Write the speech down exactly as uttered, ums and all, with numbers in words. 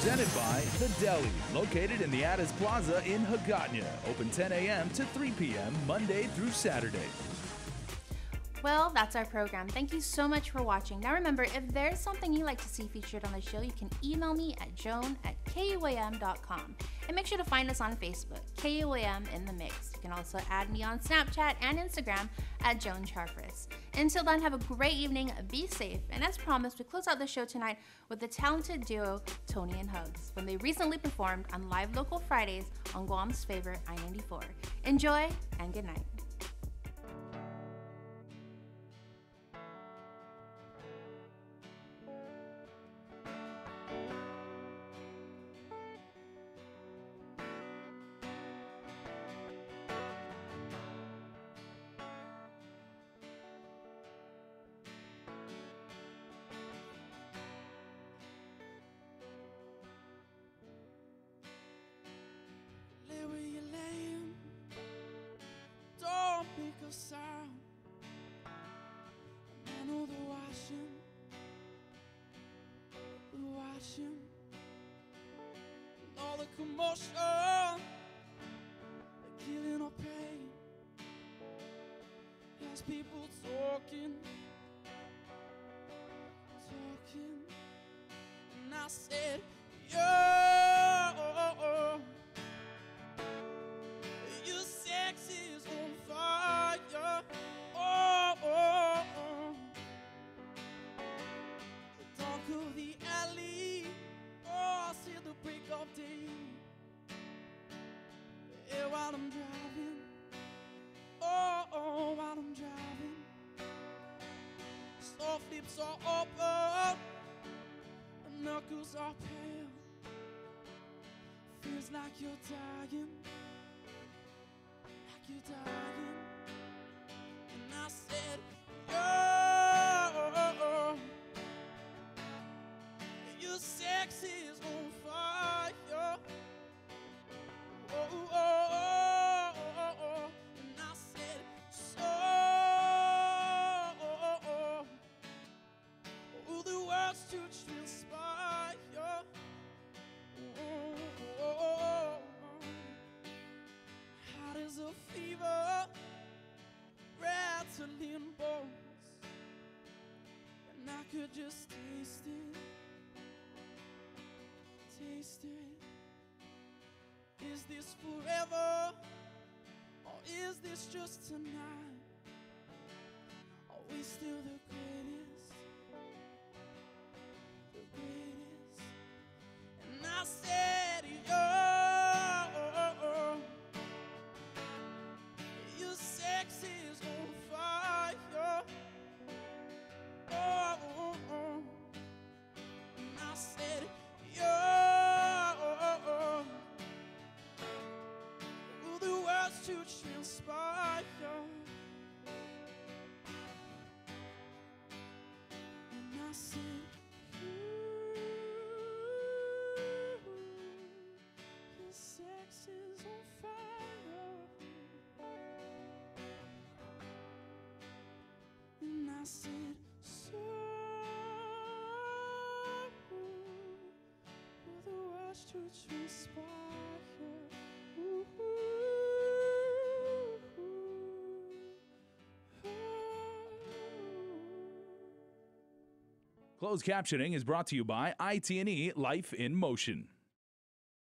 Presented by The Deli, located in the Addis Plaza in Hagåtña. Open ten a m to three p m Monday through Saturday. Well, that's our program. Thank you so much for watching. Now remember, if there's something you'd like to see featured on the show, you can email me at joan at K U A M dot com. And make sure to find us on Facebook, K U A M in the Mix. You can also add me on Snapchat and Instagram at Joan Charfris. Until then, have a great evening, be safe, and as promised, we close out the show tonight with the talented duo Tony and Hugs when they recently performed on Live Local Fridays on Guam's favorite I ninety-four. Enjoy and good night. Lay where you're laying, don't make a sound. I know they're watching, they're watching. And all the commotion, the killing or pain, has people talking, talking. And I said, yo. Yeah, while I'm driving, oh, oh, while I'm driving, soft lips are open, and knuckles are pale. Feels like you're dying, like you're dying. And I said, yo, your sex is on fire. Oh, oh, oh, oh, oh. And I said, so oh, oh, oh, the words to transpire. Oh, oh, oh, oh. Hot as a fever, rattling bones, and I could just taste it, taste it. Is this forever, or is this just tonight? Are we still the greatest, the greatest? And I said, yo, your sex is on fire. Oh, oh, oh. And I said, yo, to transpire. And I said, ooh, your sex is on fire. And I said, so will the rush to transpire. Ooh. Closed captioning is brought to you by I T and E Life in Motion.